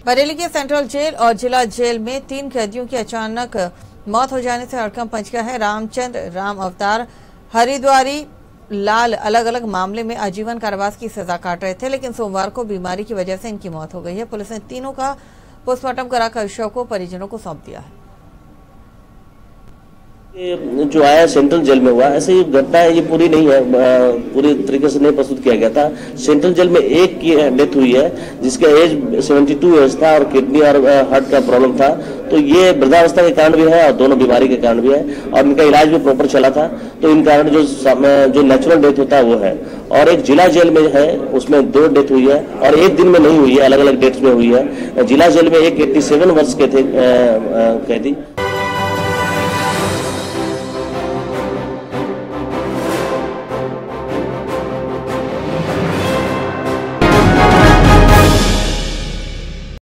बरेली के central jail और जिला जेल में 3 कैदियों की अचानक मौत हो जाने से हड़कंप मच गया है। रामचंद्र, राम अवतार, हरिद्वारी लाल अलग अलग मामले में आजीवन कारावास की सजा काट रहे थे, लेकिन सोमवार को बीमारी की वजह से इनकी मौत हो गई है। पुलिस ने तीनों का पोस्टमार्टम कराकर शव को परिजनों को सौंप दिया है। जो आया सेंट्रल जेल में हुआ, ऐसे ये घटना है, ये पूरी नहीं है, पूरी तरीके से नहीं प्रस्तुत किया गया था। सेंट्रल जेल में एक की डेथ हुई है जिसका एज 72 एज था और किडनी और हार्ट का प्रॉब्लम था। तो ये वृद्धावस्था के कारण भी है और दोनों बीमारी के कारण भी है और इनका इलाज भी प्रॉपर चला था। तो इन कारण जो नेचुरल डेथ होता है वो है। और एक जिला जेल में है, उसमें 2 डेथ हुई है और एक दिन में नहीं हुई है, अलग अलग डेट्स में हुई है। जिला जेल में एक 87 वर्ष के थे कैदी।